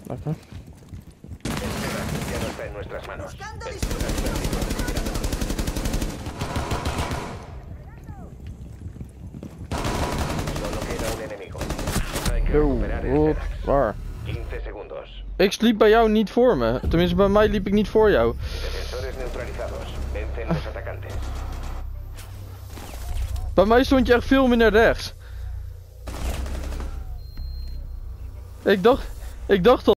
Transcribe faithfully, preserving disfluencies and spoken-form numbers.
Lekker. Ya no está en nuestras manos. Solo queda un enemigo. Hay que Yo, recuperar el wat? Zerax. Waar? quince segundos. Ik liep bij jou niet voor me. Tenminste, bij mij liep ik niet voor jou. Defensores neutralizados. Vencen los atacantes. Bij mij stond je echt veel meer naar rechts. Ik dacht, ik dacht al.